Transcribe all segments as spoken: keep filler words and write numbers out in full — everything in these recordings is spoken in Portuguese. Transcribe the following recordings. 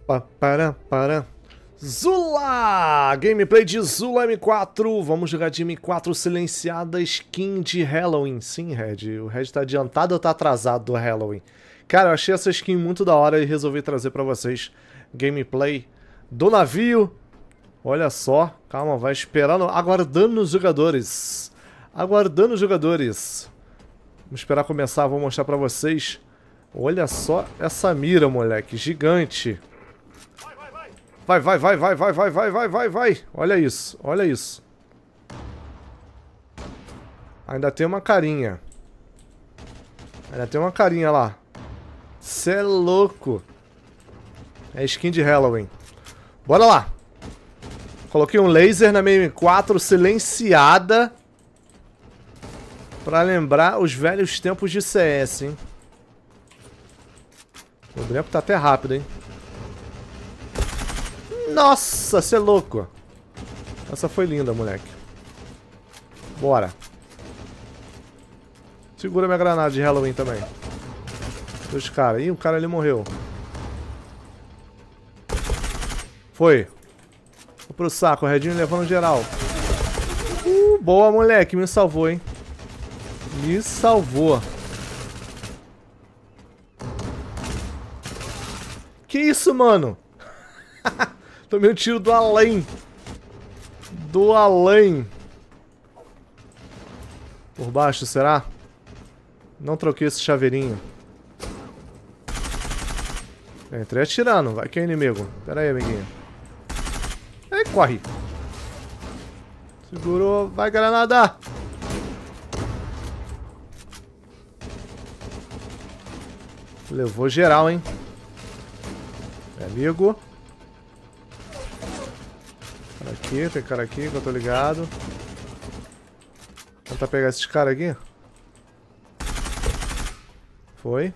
Pa, para, para. Zula! Gameplay de Zula M quatro. Vamos jogar de M quatro silenciada, skin de Halloween. Sim, Red. O Red tá adiantado ou tá atrasado do Halloween? Cara, eu achei essa skin muito da hora e resolvi trazer pra vocês gameplay do navio. Olha só. Calma, vai esperando. Aguardando os jogadores. Aguardando os jogadores. Vamos esperar começar, vou mostrar pra vocês. Olha só essa mira, moleque. Gigante. Vai, vai, vai, vai, vai, vai, vai, vai, vai, vai. Olha isso, olha isso. Ainda tem uma carinha. Ainda tem uma carinha lá. Cê é louco. É skin de Halloween. Bora lá. Coloquei um laser na minha M quatro silenciada. Pra lembrar os velhos tempos de C S, hein. O boneco tá até rápido, hein. Nossa, cê é louco. Essa foi linda, moleque. Bora. Segura minha granada de Halloween também. Os caras. Ih, o cara ali morreu. Foi. Vou pro saco, o Redinho levando geral. Uh, boa, moleque. Me salvou, hein. Me salvou. Que isso, mano? Tomei um tiro do além. Do além. Por baixo, será? Não troquei esse chaveirinho. Entrei atirando. Vai que é inimigo. Pera aí, amiguinho. Ei, corre. Segurou. Vai, granada. Levou geral, hein? Meu amigo. Cara aqui, tem cara aqui que eu tô ligado. Vou tentar pegar esses caras aqui. Foi.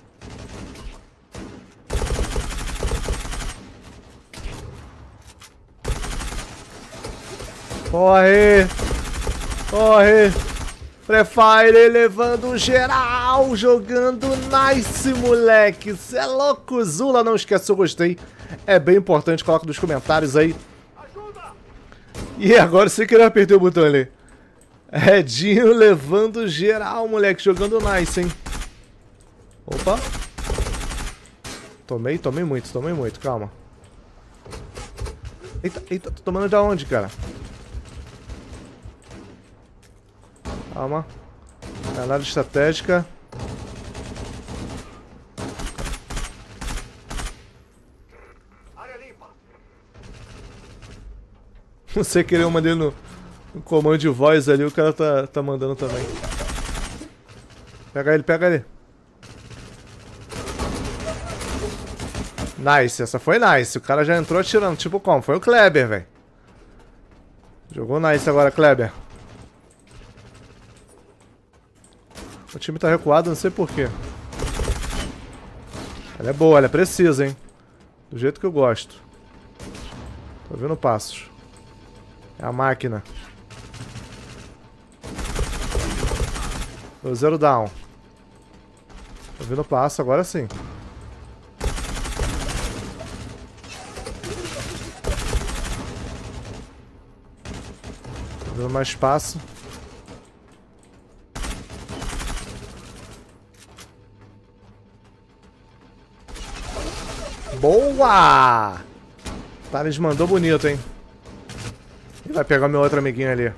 Corre! Corre! Free Fire levando geral, jogando nice, moleque. Cê é louco, Zula, não esquece se eu gostei. É bem importante, coloca nos comentários aí. E agora sem querer apertei o botão ali. Redinho levando geral, moleque, jogando nice, hein. Opa. Tomei, tomei muito, tomei muito, calma. Eita, eita, tô tomando de onde, cara? Calma. Granada estratégica. Área limpa. Não sei querer uma dele no, no comando de voz ali, o cara tá, tá mandando também. Pega ele, pega ele. Nice, essa foi nice. O cara já entrou atirando. Tipo como? Foi o Kleber, velho. Jogou nice agora, Kleber. O time tá recuado, não sei porquê. Ela é boa, ela é precisa, hein. Do jeito que eu gosto. Tô vendo passos. É a máquina. Deu zero down. Tô vendo passo, agora sim. Tô vendo mais espaço. Boa! Thales mandou bonito, hein? E vai pegar meu outro amiguinho ali.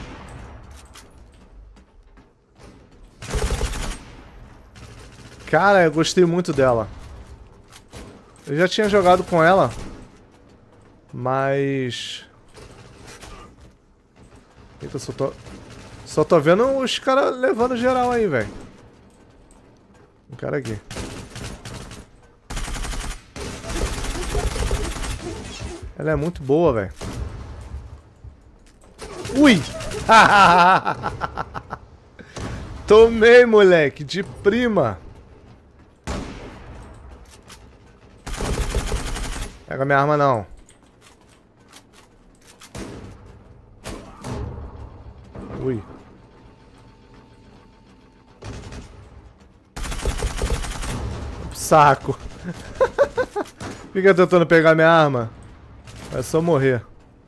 Cara, eu gostei muito dela. Eu já tinha jogado com ela. Mas... Eita, só tô... Só tô vendo os caras levando geral aí, velho. Um cara aqui. Ela é muito boa, velho. Ui! Tomei, moleque, de prima. Pega minha arma, não. Ui. Saco. Fica tentando pegar minha arma. É só morrer.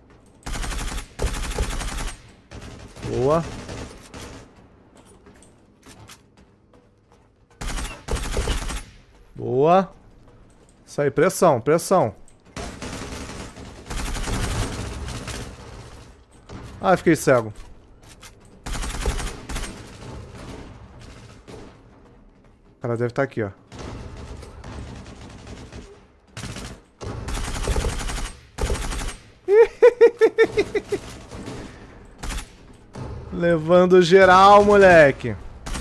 Boa. Boa. Isso aí, pressão, pressão. Ah, fiquei cego. O cara deve estar aqui, ó. Levando geral, moleque.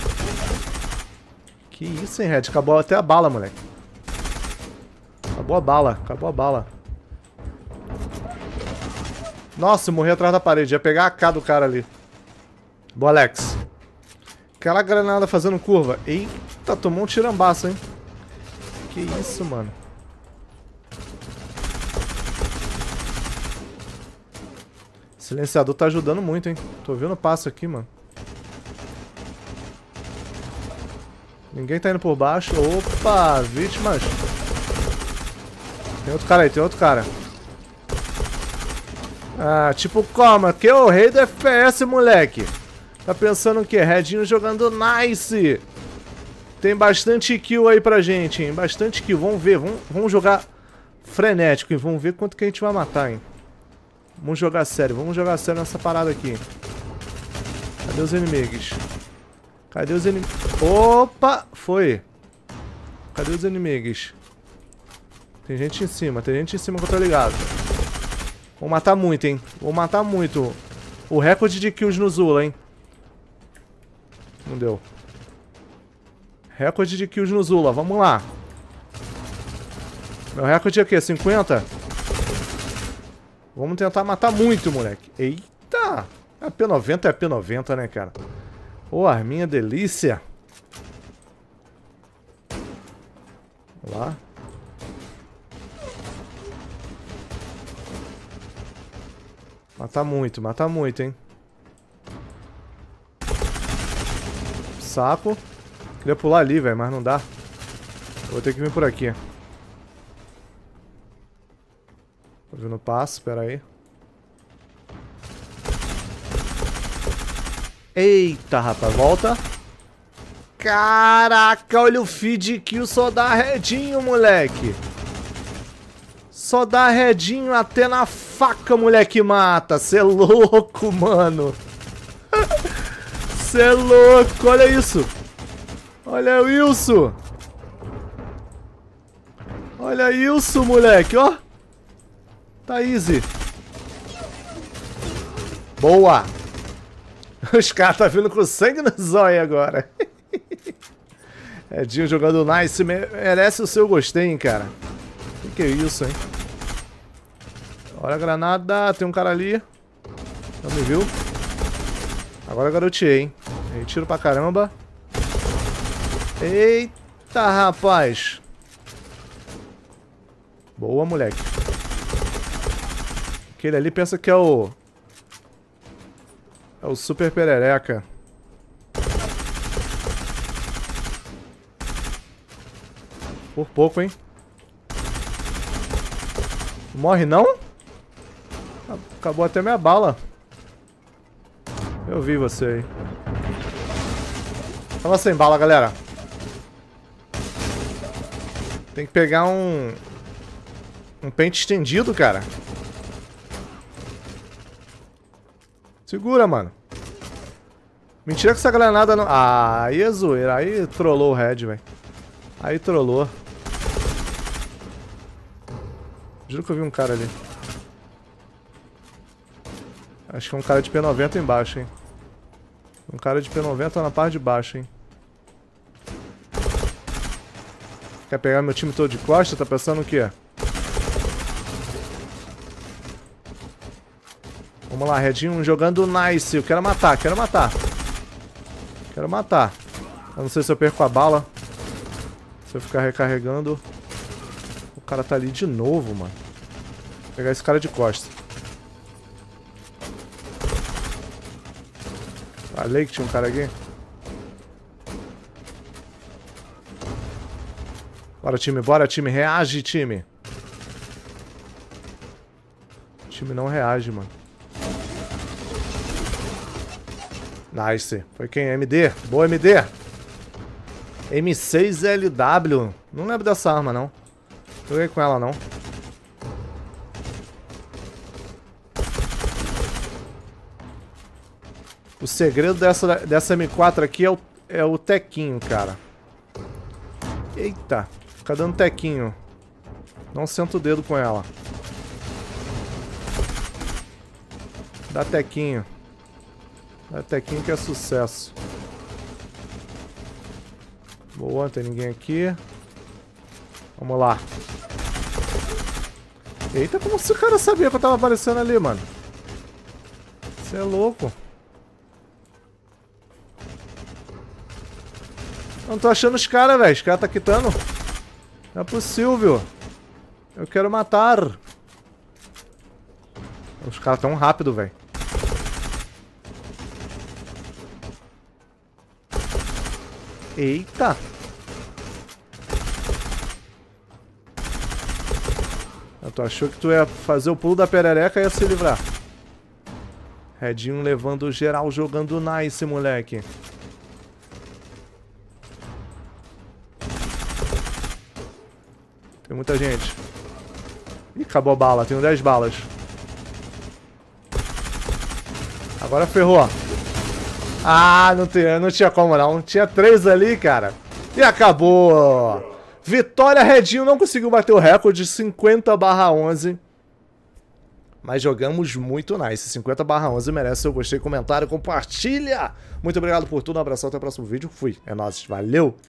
Que isso, hein, Red? Acabou até a bala, moleque. Acabou a bala, acabou a bala. Nossa, eu morri atrás da parede. Ia pegar a K do cara ali. Boa, Alex. Aquela granada fazendo curva. Eita, tomou um tirambaço, hein? Que isso, mano. Silenciador tá ajudando muito, hein? Tô vendo o passo aqui, mano. Ninguém tá indo por baixo. Opa, vítimas. Tem outro cara aí, tem outro cara. Ah, tipo como? Aqui é o rei do F P S, moleque. Tá pensando o quê? Redinho jogando nice. Tem bastante kill aí pra gente, hein? Bastante kill. Vamos ver, vamos, vamos jogar frenético, hein? Vamos ver quanto que a gente vai matar, hein? Vamos jogar sério, vamos jogar sério nessa parada aqui. Cadê os inimigos? Cadê os inimigos? Opa! Foi! Cadê os inimigos? Tem gente em cima, tem gente em cima que eu tô ligado. Vou matar muito, hein? Vou matar muito. O recorde de kills no Zula, hein? Não deu. Recorde de kills no Zula, vamos lá. Meu recorde é o quê? cinquenta? Vamos tentar matar muito, moleque. Eita! A P noventa é a P noventa, né, cara? Ô, arminha delícia. Vamos lá. Matar muito, matar muito, hein? Saco. Queria pular ali, velho, mas não dá. Vou ter que vir por aqui. Tô vendo o passo, espera aí. Eita, rapaz, volta. Caraca, olha o feed kill, só dá redinho, moleque. Só dá redinho até na faca, moleque, mata. Cê é louco, mano. Cê é louco, olha isso. Olha isso. Olha isso, moleque, ó. Tá easy. Boa. Os caras tá vindo com sangue no zóio agora. Edinho jogando nice. Merece o seu gostei, hein, cara. Que que é isso, hein? Olha a granada. Tem um cara ali. Não me viu. Agora eu garoteei, hein. Retiro pra caramba. Eita, rapaz. Boa, moleque. Aquele ali pensa que é o... É o super perereca. Por pouco, hein? Morre não? Acabou até minha bala. Eu vi você aí. Tava sem bala, galera. Tem que pegar um... Um pente estendido, cara. Segura, mano. Mentira que essa granada não... Ah, aí é zoeira. Aí trollou o Red, velho. Aí trollou. Juro que eu vi um cara ali. Acho que é um cara de P noventa embaixo, hein. Um cara de P noventa na parte de baixo, hein. Quer pegar meu time todo de costa? Tá pensando o quê? Vamos lá, Redinho jogando nice. Eu quero matar, quero matar. Quero matar. Eu não sei se eu perco a bala. Se eu ficar recarregando. O cara tá ali de novo, mano. Vou pegar esse cara de costa. Falei que tinha um cara aqui. Bora, time, bora, time. Reage, time. time não reage, mano. Nice. Foi quem? M D? Boa, M D. M seis L W. Não lembro dessa arma, não. Joguei com ela, não. O segredo dessa, dessa M quatro aqui é o, é o tequinho, cara. Eita. Fica dando tequinho. Não senta o dedo com ela. Dá tequinho. Dá tequinho que é sucesso. Boa, não tem ninguém aqui. Vamos lá. Eita, como se o cara sabia que eu tava aparecendo ali, mano. Você é louco. Não tô achando os caras, velho. Os caras tá quitando. Não é possível. Eu quero matar. Os caras tão rápido, velho. Eita. Tu achou que tu ia fazer o pulo da perereca e ia se livrar. Redinho levando geral, jogando nice, moleque. Tem muita gente. Ih, acabou a bala. Tenho dez balas. Agora ferrou. Ah, não tinha, não tinha como não. Tinha três ali, cara. E acabou. Vitória, Redinho não conseguiu bater o recorde de cinquenta barra onze. Mas jogamos muito nice. cinquenta barra onze merece seu gostei, comentário, compartilha. Muito obrigado por tudo. Um abração, até o próximo vídeo. Fui. É nóis. Valeu.